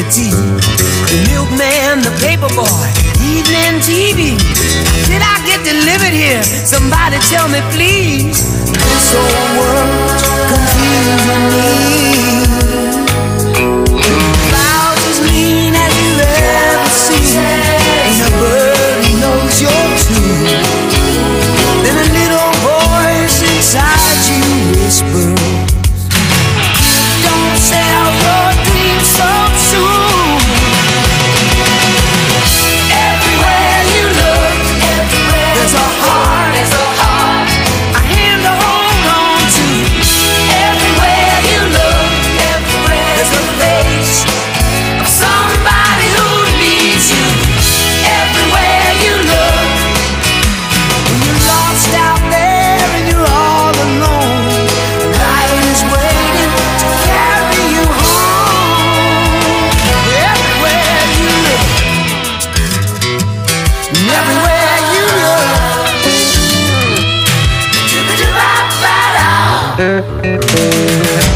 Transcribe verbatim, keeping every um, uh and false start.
tea. The milkman, the paper boy, evening T V. Did I get delivered here? Somebody tell me please. This whole world's confusing me. Clouds as mean as you've ever seen. Ain't a bird who knows you're true. Then a little voice inside you whispers, don't sell your dreams so soon. Everywhere you look, everywhere there's a heart, there's a heart, a hand to hold on to. Everywhere you look, everywhere there's a face of somebody who needs you. Everywhere you look, when you're lost out there and you're all alone, life is waiting to carry you home. Everywhere you look, everywhere you look, do-ba-do-ba-ba-da.